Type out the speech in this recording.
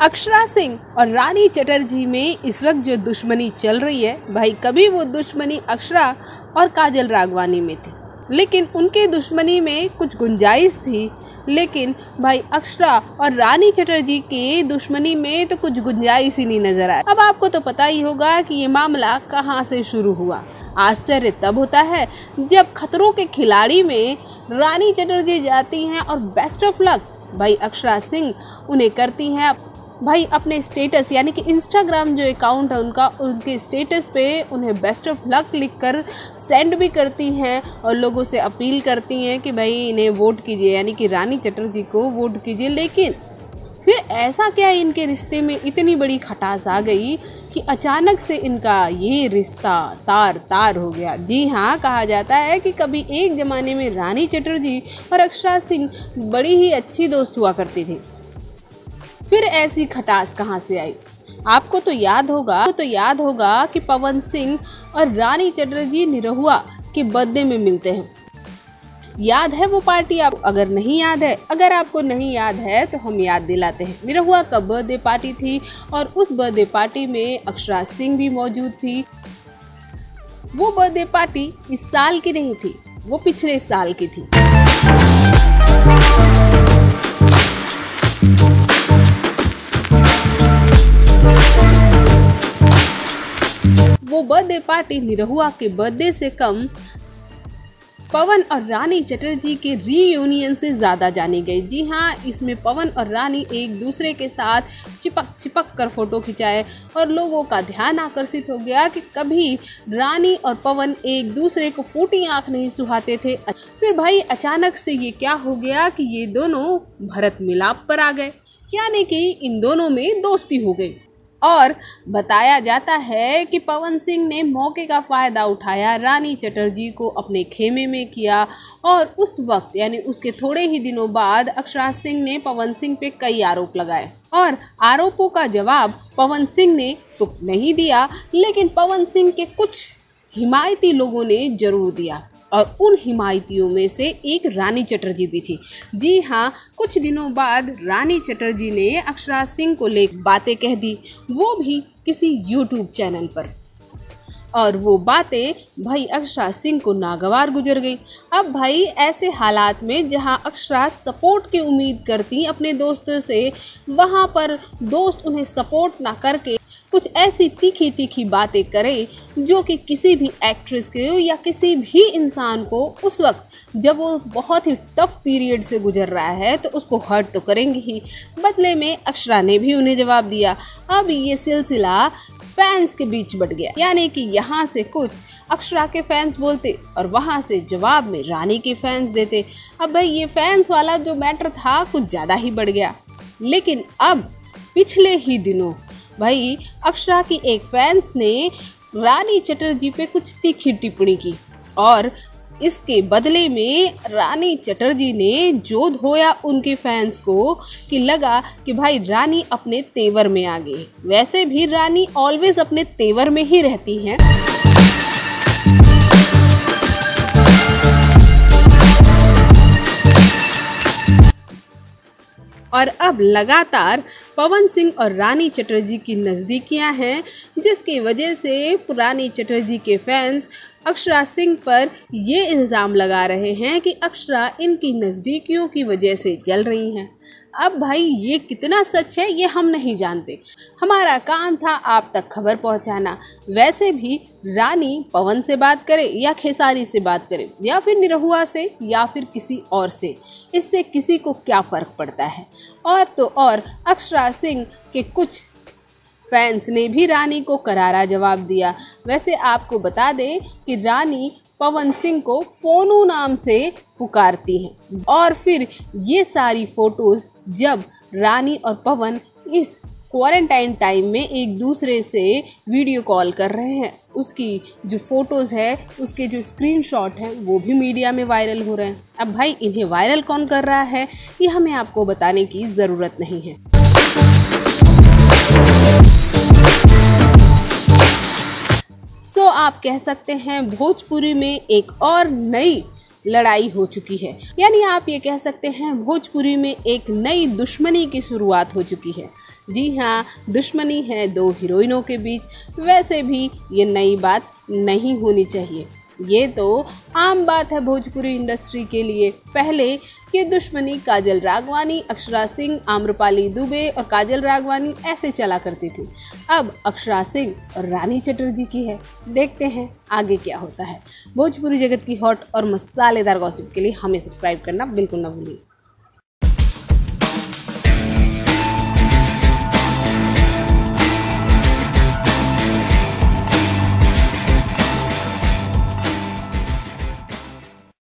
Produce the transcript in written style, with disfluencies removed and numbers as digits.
अक्षरा सिंह और रानी चटर्जी में इस वक्त जो दुश्मनी चल रही है भाई, कभी वो दुश्मनी अक्षरा और काजल राघवानी में थी, लेकिन उनके दुश्मनी में कुछ गुंजाइश थी। लेकिन भाई अक्षरा और रानी चटर्जी के दुश्मनी में तो कुछ गुंजाइश ही नहीं नजर आया। अब आपको तो पता ही होगा कि ये मामला कहाँ से शुरू हुआ। आश्चर्य तब होता है जब खतरों के खिलाड़ी में रानी चटर्जी जाती हैं और बेस्ट ऑफ लक भाई अक्षरा सिंह उन्हें करती हैं भाई अपने स्टेटस यानी कि इंस्टाग्राम जो अकाउंट है उनका, उनके स्टेटस पे उन्हें बेस्ट ऑफ लक लिखकर सेंड भी करती हैं और लोगों से अपील करती हैं कि भाई इन्हें वोट कीजिए, यानी कि रानी चटर्जी को वोट कीजिए। लेकिन फिर ऐसा क्या इनके रिश्ते में इतनी बड़ी खटास आ गई कि अचानक से इनका ये रिश्ता तार तार हो गया। जी हाँ, कहा जाता है कि कभी एक ज़माने में रानी चटर्जी और अक्षरा सिंह बड़ी ही अच्छी दोस्त हुआ करती थी। फिर ऐसी खटास कहाँ से आई? आपको तो याद होगा कि पवन सिंह और रानी चटर्जी निरहुआ के बर्थडे में मिलते हैं। याद है वो पार्टी? आप अगर आपको नहीं याद है तो हम याद दिलाते हैं। निरहुआ का बर्थडे पार्टी थी और उस बर्थडे पार्टी में अक्षरा सिंह भी मौजूद थी। वो बर्थडे पार्टी इस साल की नहीं थी, वो पिछले साल की थी। वो बर्थडे पार्टी निरहुआ के बर्थडे से कम पवन और रानी चटर्जी के रीयूनियन से ज़्यादा जानी गई। जी हाँ, इसमें पवन और रानी एक दूसरे के साथ चिपक कर फोटो खिंचाए और लोगों का ध्यान आकर्षित हो गया कि कभी रानी और पवन एक दूसरे को फूटी आंख नहीं सुहाते थे। फिर भाई अचानक से ये क्या हो गया कि ये दोनों भरत मिलाप पर आ गए, यानी कि इन दोनों में दोस्ती हो गई। और बताया जाता है कि पवन सिंह ने मौके का फ़ायदा उठाया, रानी चटर्जी को अपने खेमे में किया और उस वक्त यानी उसके थोड़े ही दिनों बाद अक्षरा सिंह ने पवन सिंह पे कई आरोप लगाए और आरोपों का जवाब पवन सिंह ने तो नहीं दिया, लेकिन पवन सिंह के कुछ हिमायती लोगों ने जरूर दिया और उन हिमायतियों में से एक रानी चटर्जी भी थी। जी हाँ, कुछ दिनों बाद रानी चटर्जी ने अक्षरा सिंह को लेकर बातें कह दी, वो भी किसी यूट्यूब चैनल पर, और वो बातें भाई अक्षरा सिंह को नागवार गुजर गई। अब भाई ऐसे हालात में जहां अक्षरा सपोर्ट की उम्मीद करती अपने दोस्तों से, वहां पर दोस्त उन्हें सपोर्ट ना करके कुछ ऐसी तीखी तीखी बातें करें जो कि किसी भी एक्ट्रेस के या किसी भी इंसान को उस वक्त जब वो बहुत ही टफ पीरियड से गुजर रहा है तो उसको हर्ट तो करेंगे ही। बदले में अक्षरा ने भी उन्हें जवाब दिया। अब ये सिलसिला फैंस के बीच बढ़ गया, यानी कि यहाँ से कुछ अक्षरा के फैंस बोलते और वहाँ से जवाब में रानी के फैंस देते। अब भाई ये फैंस वाला जो मैटर था कुछ ज़्यादा ही बढ़ गया। लेकिन अब पिछले ही दिनों भाई अक्षरा की एक फैंस ने रानी चटर्जी पे कुछ तीखी टिप्पणी की और इसके बदले में रानी चटर्जी ने जो धोया उनके फैंस को कि लगा कि भाई रानी अपने तेवर में आ गई। वैसे भी रानी ऑलवेज अपने तेवर में ही रहती हैं। और अब लगातार पवन सिंह और रानी चटर्जी की नज़दीकियां हैं, जिसकी वजह से रानी चटर्जी के फैंस अक्षरा सिंह पर ये इल्ज़ाम लगा रहे हैं कि अक्षरा इनकी नज़दीकियों की वजह से जल रही हैं। अब भाई ये कितना सच है ये हम नहीं जानते, हमारा काम था आप तक खबर पहुंचाना। वैसे भी रानी पवन से बात करे या खेसारी से बात करे या फिर निरहुआ से या फिर किसी और से, इससे किसी को क्या फ़र्क पड़ता है। और तो और अक्षरा सिंह के कुछ फैंस ने भी रानी को करारा जवाब दिया। वैसे आपको बता दें कि रानी पवन सिंह को फोनू नाम से पुकारती हैं और फिर ये सारी फोटोज़ जब रानी और पवन इस क्वारंटाइन टाइम में एक दूसरे से वीडियो कॉल कर रहे हैं, उसकी जो फ़ोटोज़ है उसके जो स्क्रीनशॉट हैं वो भी मीडिया में वायरल हो रहे हैं। अब भाई इन्हें वायरल कौन कर रहा है ये हमें आपको बताने की ज़रूरत नहीं है। आप कह सकते हैं भोजपुरी में एक और नई लड़ाई हो चुकी है। यानी आप ये कह सकते हैं भोजपुरी में एक नई दुश्मनी की शुरुआत हो चुकी है। जी हाँ, दुश्मनी है दो हीरोइनों के बीच। वैसे भी ये नई बात नहीं होनी चाहिए, ये तो आम बात है भोजपुरी इंडस्ट्री के लिए। पहले ये दुश्मनी काजल राघवानी, अक्षरा सिंह, आम्रपाली दुबे और काजल राघवानी ऐसे चला करती थी। अब अक्षरा सिंह और रानी चटर्जी की है। देखते हैं आगे क्या होता है। भोजपुरी जगत की हॉट और मसालेदार गॉसिप के लिए हमें सब्सक्राइब करना बिल्कुल ना भूलिए।